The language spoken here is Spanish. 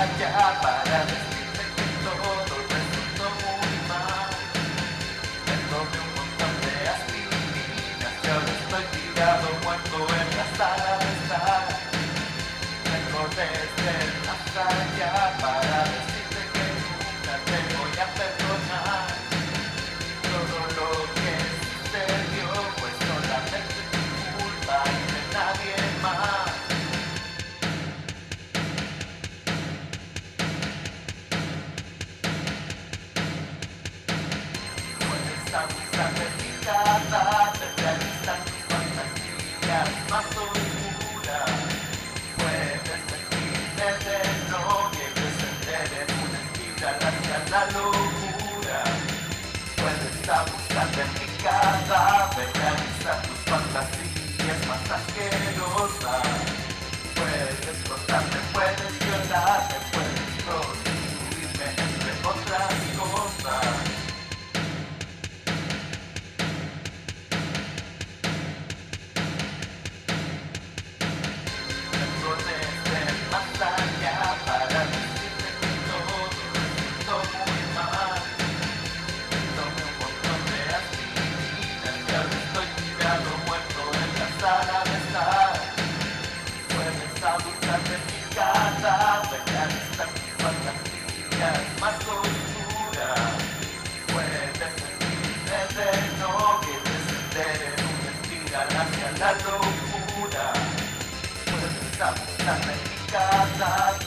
allá para decirte que todo resultó muy mal. Me tomé un montón de aspirinas y ahora estoy tirado muerto en la sala de estar. Vengo desde más allá para decirte que nunca te voy a perdonar. Todo lo que sucedió fue solamente tu culpa y de nadie más. Abusar de mi cadáver, realizar tus fantasías más oscuras. Puedes vestirte de novia y descender en una espiral hacia la locura. Puedes abusar de mi cadáver, realizar tus fantasías más asquerosas. Puedes cortarme, puedes violarte, puedes prostituirme, entre otras cosas. Para decirte que todo resultó muy mal. Tomé un montón de aspirinas y ahora estoy tirado muerto en la sala de estar. Puedes abusar de mi cadáver, realizar tus fantasías más oscuras. Puedes vestirte de novia y descender en una espiral hacia la locura. Puedes abusar de mi cadáver,